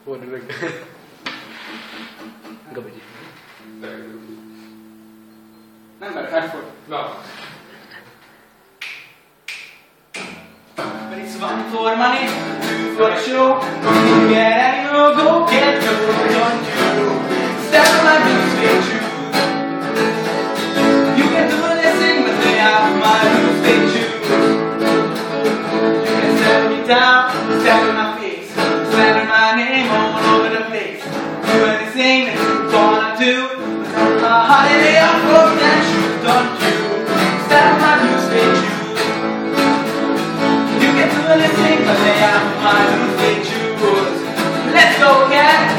Waduh lagi. Enggak baju. Number headphone. No. But it's one for money, two for show. Get animal, go get go, don't you? Step on my boots, they choose. You can do anything, but they are my boots, they choose. You can step me down, step on my face, slander my name all over the place. Do anything that you wanna do. My holiday on clothes and shoes, don't you? Step on my boots, they choose. You can do anything, but they are my boots, they choose. Let's go, cat.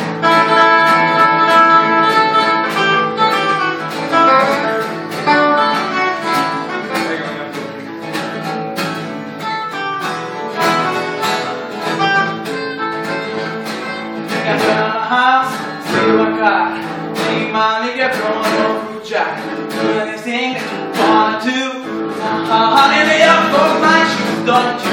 Get from a fruit jack. Do anything that you wanna do. Honey, lay up for my shoes, don't you?